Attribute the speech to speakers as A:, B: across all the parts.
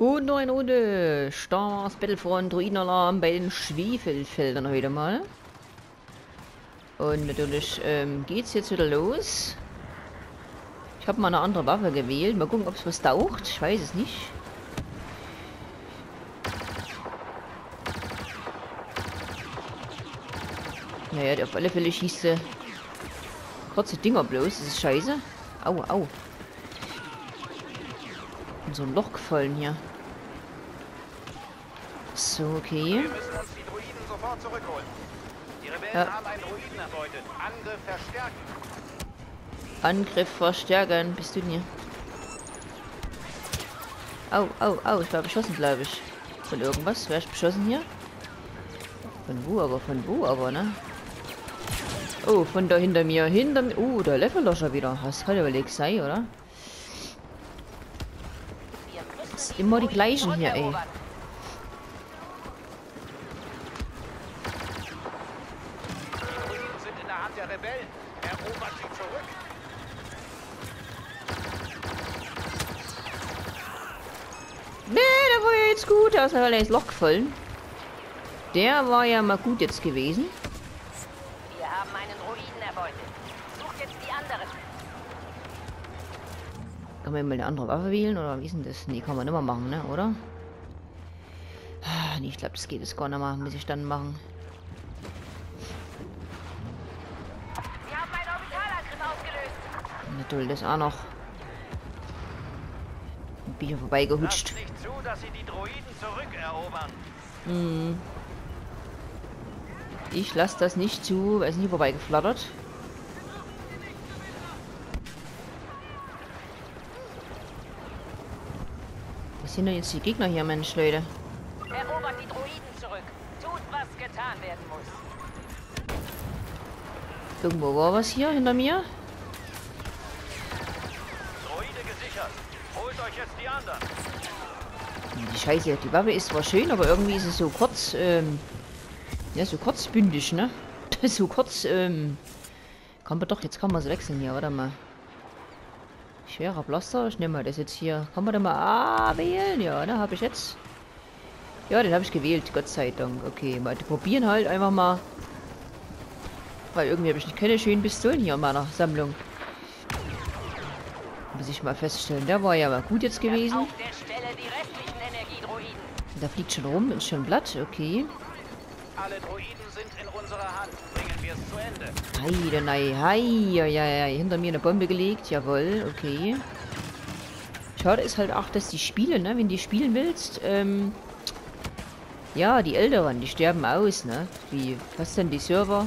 A: Und noch eine Runde Star Wars Battlefront Druidenalarm bei den Schwefelfeldern heute mal. Und natürlich geht's jetzt wieder los. Ich habe mal eine andere Waffe gewählt. Mal gucken, ob es was taucht. Ich weiß es nicht. Naja, auf alle Fälle schießt sie kurze Dinger bloß. Das ist scheiße. Au, au. In so ein Loch gefallen hier. So, okay.
B: Wir müssen uns die Druiden sofort zurückholen. Die Rebellen haben einen Druiden erbeutet. Angriff verstärken.
A: Angriff verstärken. Bist du denn hier? Au, au, au. Ich war beschossen, glaube ich. Von irgendwas. Wer ist beschossen hier? Von wo aber? Von wo aber, ne? Oh, von da hinter mir. Hinter mir. Der Leveler schon wieder. Was kann überlegt sein, oder? Das ist immer die gleichen hier, ey.
B: Der Rebellen. Erobert sie zurück.
A: Nee, der war ja jetzt gut. Der ist ja ins Loch gefallen. Der war ja mal gut jetzt gewesen.
C: Wir haben einen Druiden erbeutet. Sucht jetzt die anderen.
A: Kann man mal eine andere Waffe wählen? Oder wie ist denn das? Nee, kann man nicht mehr machen, ne? Oder? Nee, ich glaube, das geht jetzt gar nicht mehr. Muss ich dann machen.
C: Wir haben einen Orbitalangriff ausgelöst.
A: Natürlich, das auch noch. Bin ich vorbeigehutscht.
B: Lasst nicht zu, dass sie die Druiden zurückerobern.
A: Hm. Ich lasse das nicht zu. Er ist nie vorbeigeflattert. Was sind denn jetzt die Gegner hier, Mensch, Leute?
C: Erobert die Druiden zurück. Tut, was getan werden muss.
A: Irgendwo war was hier hinter mir.
B: Druide gesichert. Holt euch jetzt die anderen.
A: Die Scheiße, die Waffe ist zwar schön, aber irgendwie ist es so kurz, ja, so kurzbündig, ne? So kurz, kann man doch, jetzt kann man es wechseln hier, warte mal. Schwerer Blaster, ich nehme mal das jetzt hier. Kann man da mal wählen? Ja, ne, habe ich jetzt. Ja, den habe ich gewählt, Gott sei Dank. Okay, mal probieren halt einfach mal. Weil irgendwie habe ich keine schönen Pistolen hier in meiner Sammlung. Muss ich mal feststellen. Der war ja mal gut jetzt gewesen.
C: Auf der Stelle die restlichen Energiedruiden.
A: Da fliegt schon rum, ist schon blatt, okay.
B: Alle Druiden sind in unserer Hand. Bringen wir es zu Ende.
A: Hei, hinter mir eine Bombe gelegt, jawohl, okay. Schade ist halt auch, dass die Spiele, ne, wenn du spielen willst, ja, die Älteren, die sterben aus, ne. Wie, was denn die Server?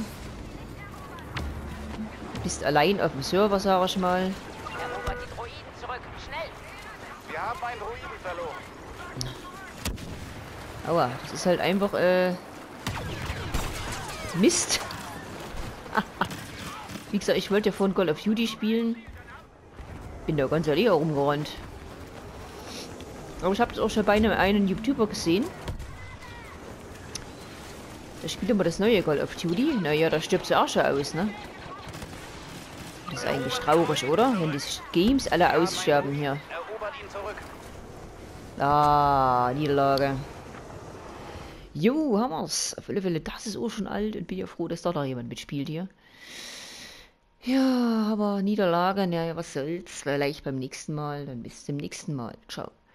A: Du bist allein auf dem Server, sag ich mal.
C: Erobert die Druiden zurück. Schnell.
B: Wir haben einen Druiden verloren.
A: Aua, das ist halt einfach, Mist. Wie gesagt, ich wollte ja vorhin Call of Duty spielen. Bin da ganz allein rumgerannt. Aber ich habe das auch schon bei einem YouTuber gesehen. Da spielt immer das neue Call of Duty. Naja, da stirbt sie auch schon aus, ne? Das ist eigentlich traurig, oder? Wenn die Games alle aussterben hier.
B: Erobert ihn zurück.
A: Niederlage. Jo, haben wir's. Auf alle Fälle, das ist auch schon alt und bin ja froh, dass da noch jemand mitspielt hier. Ja, aber Niederlage, naja, was soll's. Vielleicht beim nächsten Mal. Dann bis zum nächsten Mal. Ciao.